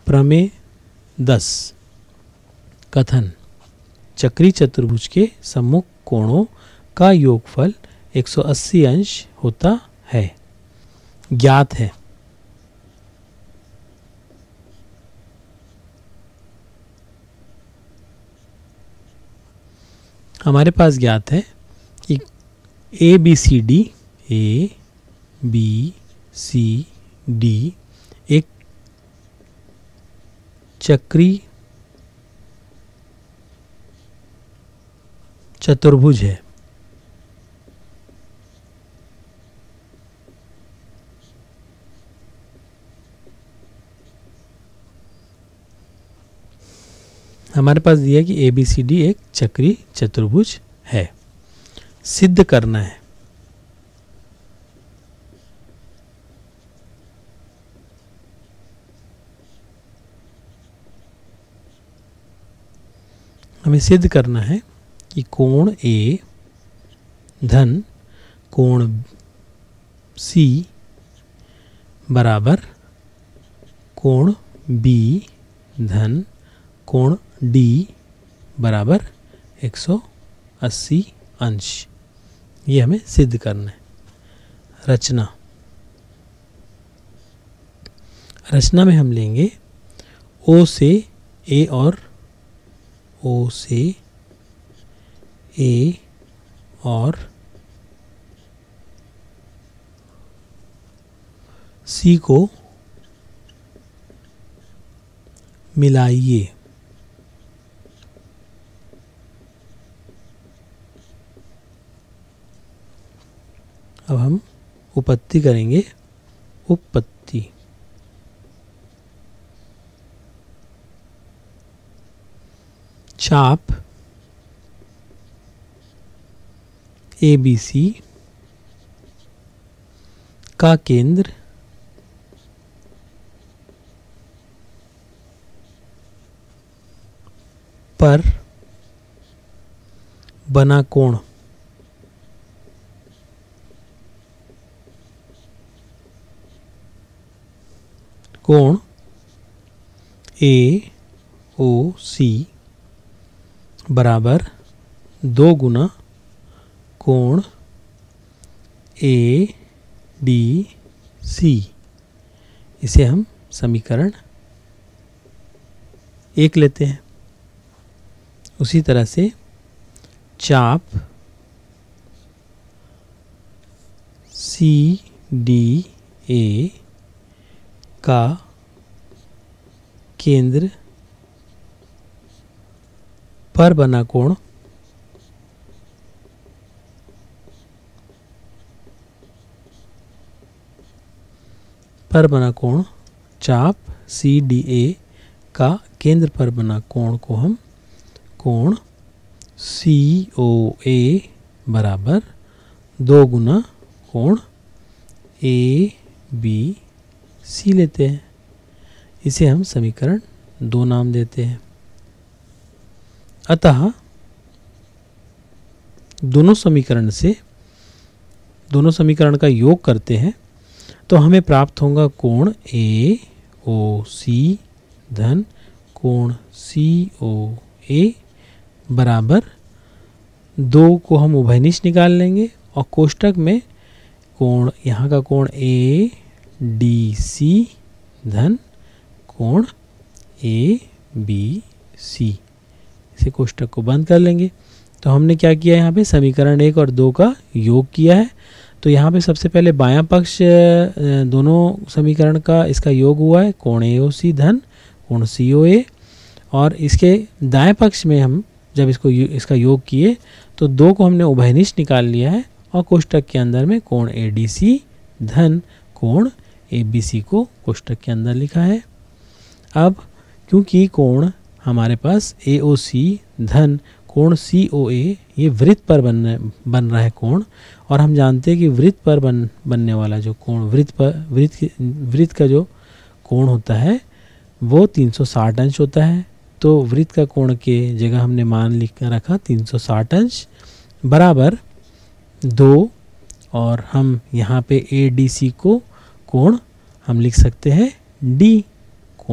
प्रमेय 10 कथन चक्रीय चतुर्भुज के सम्मुख कोणों का योगफल 180 अंश होता है। ज्ञात है। हमारे पास ज्ञात है कि ए बी सी डी एक चक्रीय चतुर्भुज है। हमारे पास दिया कि ए बी सी डी एक चक्रीय चतुर्भुज है। सिद्ध करना है। हमें सिद्ध करना है कि कोण ए धन कोण सी बराबर कोण बी धन कोण डी बराबर 180 अंश। ये हमें सिद्ध करना है। रचना में हम लेंगे ओ से ए और सी को मिलाइए। अब हम उपपत्ति करेंगे। उपपत्ति चाप ए बी सी का केंद्र पर बना कोण ए ओ सी बराबर 2 गुना कोण ए डी सी। इसे हम समीकरण 1 लेते हैं। उसी तरह से चाप सी डी ए का केंद्र पर बना कोण चाप सी डी ए का केंद्र पर बना कोण को हम कोण सी ओ ए बराबर 2 गुना कोण ए बी सी लेते हैं। इसे हम समीकरण 2 नाम देते हैं। अतः दोनों समीकरण का योग करते हैं तो हमें प्राप्त होगा कोण ए ओ सी धन कोण सी ओ ए बराबर 2 को हम उभयनिष्ठ निकाल लेंगे और कोष्टक में कोण यहाँ का कोण ए डी सी धन कोण ए बी सी। इसे कोष्टक को बंद कर लेंगे। तो हमने क्या किया, यहाँ पे समीकरण 1 और 2 का योग किया है। तो यहाँ पे सबसे पहले बायां पक्ष दोनों समीकरण का इसका योग हुआ है कोण ए ओ सी धन कोण सी ओ ए, और इसके दाएं पक्ष में हम जब इसका योग किए तो 2 को हमने उभयनिष्ठ निकाल लिया है और कोष्टक के अंदर में कोण ए डी सी धन कोण ए बी सी को कोष्टक के अंदर लिखा है। अब क्योंकि कोण हमारे पास ए ओ सी धन कोण सी ओ ए ये वृत्त पर बन रहा है कोण, और हम जानते हैं कि वृत्त पर बनने वाला जो कोण वृत्त का जो कोण होता है वो 360 अंश होता है। तो वृत्त का कोण के जगह हमने मान लिख कर रखा 360 अंश बराबर 2, और हम यहाँ पे ए डी सी को कोण हम लिख सकते हैं डी, कोण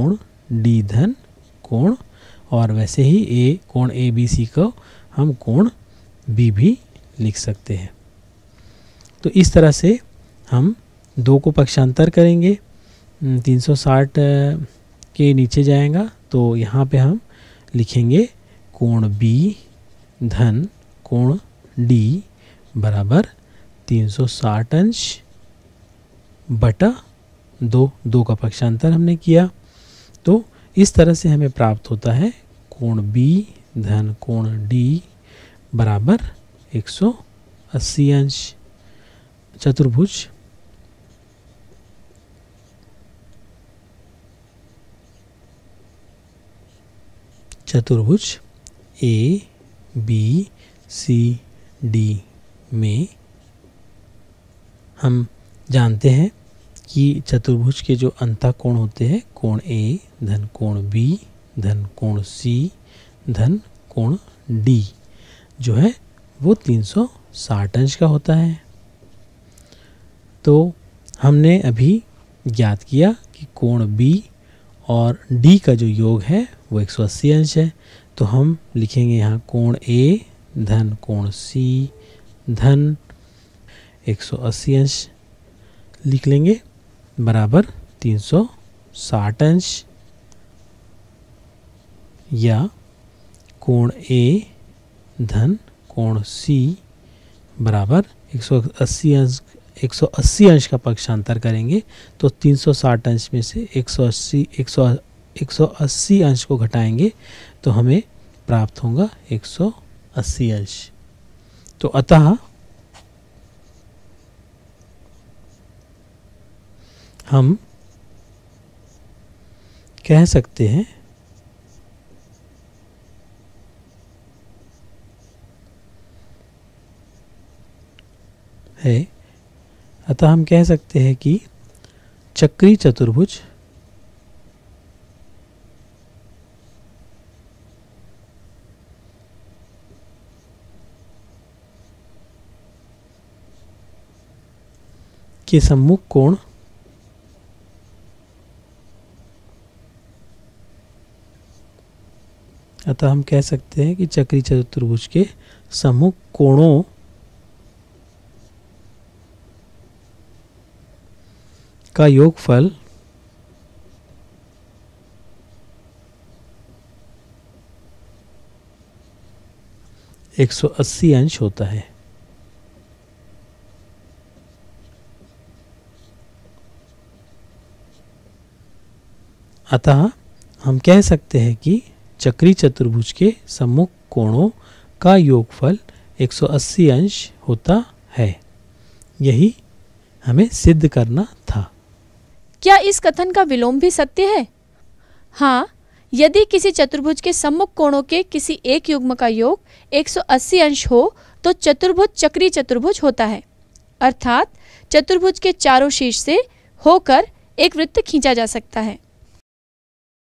डी धन कोण, और वैसे ही ए कोण ए बी सी को हम कोण बी भी लिख सकते हैं। तो इस तरह से हम 2 को पक्षांतर करेंगे। 360 के नीचे जाएगा तो यहाँ पे हम लिखेंगे कोण बी धन कोण डी बराबर 360 अंश बटा 2, 2 का पक्षांतर हमने किया। तो इस तरह से हमें प्राप्त होता है कोण बी धन कोण डी बराबर 180 अंश। चतुर्भुज ए बी सी डी में हम जानते हैं कि चतुर्भुज के जो अंतःकोण होते हैं कोण ए धन कोण बी धन कोण सी धन कोण डी जो है वो 360 अंश का होता है। तो हमने अभी ज्ञात किया कि कोण बी और डी का जो योग है वो 180 अंश है। तो हम लिखेंगे यहाँ कोण ए धन कोण सी धन 180 अंश लिख लेंगे बराबर 360 अंश, या कोण ए धन कोण सी बराबर 180 अंश का पक्षांतर करेंगे तो 360 अंश में से 180 अंश को घटाएंगे तो हमें प्राप्त होगा 180 अंश। तो अतः हम कह सकते हैं कि चक्री चतुर्भुज के सम्मुख कोण अतः हम कह सकते हैं कि चक्री चतुर्भुज के सम्मुख कोणों का योगफल एक 180 अंश होता है। अतः हम कह सकते हैं कि चक्री चतुर्भुज के सम्मुख कोणों का योगफल 180 अंश होता है। यही हमें सिद्ध करना था। क्या इस कथन का विलोम भी सत्य है? हाँ, यदि किसी चतुर्भुज के सम्मुख कोणों के किसी एक युग्म का योग 180 अंश हो तो चतुर्भुज चक्री चतुर्भुज होता है, अर्थात चतुर्भुज के चारों शीर्ष से होकर एक वृत्त खींचा जा सकता है।